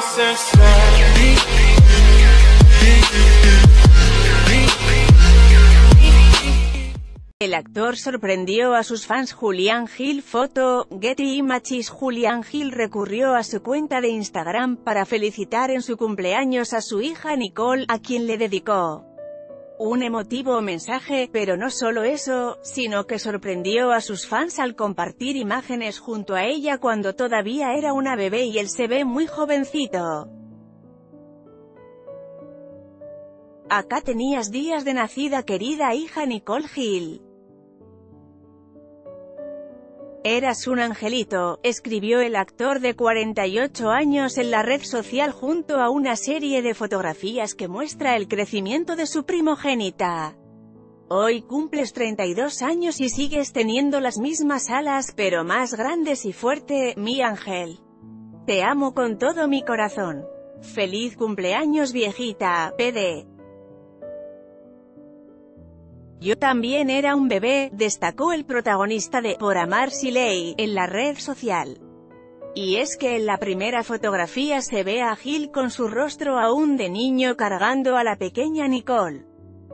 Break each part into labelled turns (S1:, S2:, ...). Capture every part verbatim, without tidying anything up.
S1: El actor sorprendió a sus fans. Julián Gil. Foto, Getty Images. Julián Gil recurrió a su cuenta de Instagram para felicitar en su cumpleaños a su hija Nicole, a quien le dedicó un emotivo mensaje, pero no solo eso, sino que sorprendió a sus fans al compartir imágenes junto a ella cuando todavía era una bebé y él se ve muy jovencito. Acá tenías días de nacida, querida hija Nicole Gil. Eras un angelito, escribió el actor de cuarenta y ocho años en la red social junto a una serie de fotografías que muestra el crecimiento de su primogénita. Hoy cumples treinta y dos años y sigues teniendo las mismas alas, pero más grandes y fuerte, mi ángel. Te amo con todo mi corazón. Feliz cumpleaños, viejita, P D. Yo también era un bebé, destacó el protagonista de Por amar Shirley en la red social. Y es que en la primera fotografía se ve a Gil con su rostro aún de niño cargando a la pequeña Nicole,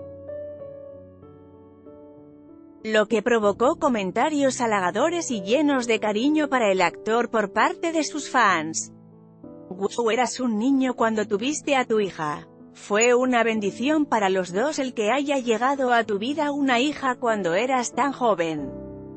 S1: lo que provocó comentarios halagadores y llenos de cariño para el actor por parte de sus fans. Wow, eras un niño cuando tuviste a tu hija. Fue una bendición para los dos el que haya llegado a tu vida una hija cuando eras tan joven.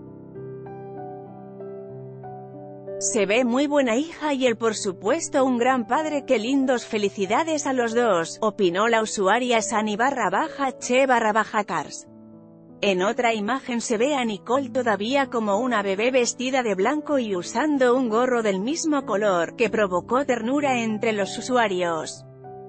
S1: Se ve muy buena hija y él por supuesto un gran padre. Qué lindos, felicidades a los dos, opinó la usuaria Sani barra baja che barra baja cars. En otra imagen se ve a Nicole todavía como una bebé vestida de blanco y usando un gorro del mismo color, que provocó ternura entre los usuarios.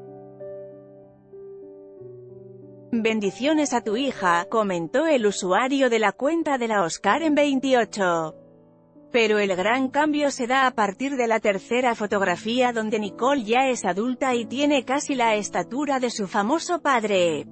S1: Bendiciones a tu hija, comentó el usuario de la cuenta de la Oscar en veintiocho. Pero el gran cambio se da a partir de la tercera fotografía donde Nicole ya es adulta y tiene casi la estatura de su famoso padre.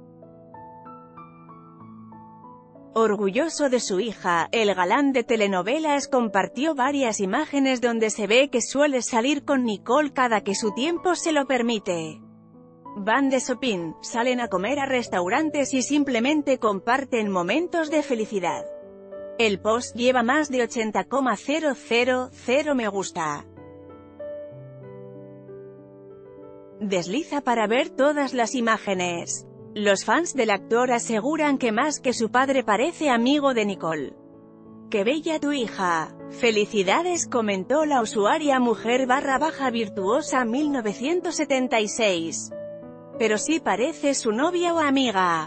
S1: Orgulloso de su hija, el galán de telenovelas compartió varias imágenes donde se ve que suele salir con Nicole cada que su tiempo se lo permite. Van de shopping, salen a comer a restaurantes y simplemente comparten momentos de felicidad. El post lleva más de ochenta mil me gusta. Desliza para ver todas las imágenes. Los fans del actor aseguran que más que su padre parece amigo de Nicole. ¡Qué bella tu hija! Felicidades, comentó la usuaria mujer barra baja virtuosa mil novecientos setenta y seis. Pero sí parece su novia o amiga.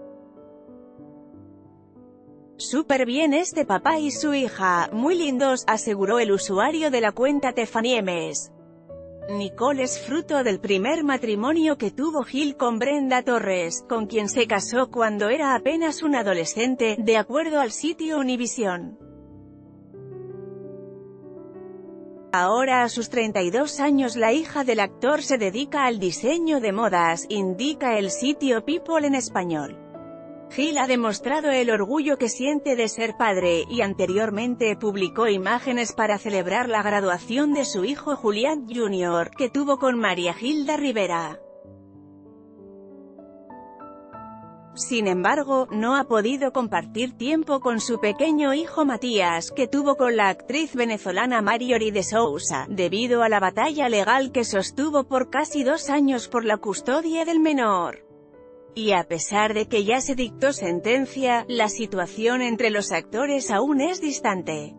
S1: Súper bien este papá y su hija, muy lindos, aseguró el usuario de la cuenta Tefaniemes. Nicole es fruto del primer matrimonio que tuvo Gil con Brenda Torres, con quien se casó cuando era apenas un adolescente, de acuerdo al sitio Univision. Ahora a sus treinta y dos años la hija del actor se dedica al diseño de modas, indica el sitio People en español. Gil ha demostrado el orgullo que siente de ser padre, y anteriormente publicó imágenes para celebrar la graduación de su hijo Julián junior, que tuvo con María Gilda Rivera. Sin embargo, no ha podido compartir tiempo con su pequeño hijo Matías, que tuvo con la actriz venezolana Marjorie de Sousa, debido a la batalla legal que sostuvo por casi dos años por la custodia del menor. Y a pesar de que ya se dictó sentencia, la situación entre los actores aún es distante.